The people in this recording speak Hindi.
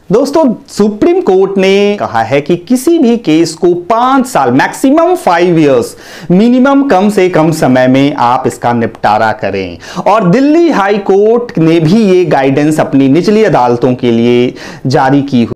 दोस्तों, सुप्रीम कोर्ट ने कहा है कि किसी भी केस को 5 साल मैक्सिमम 5 इयर्स मिनिमम कम से कम समय में आप इसका निपटारा करें। और दिल्ली हाई कोर्ट ने भी ये गाइडेंस अपनी निचली अदालतों के लिए जारी की हुई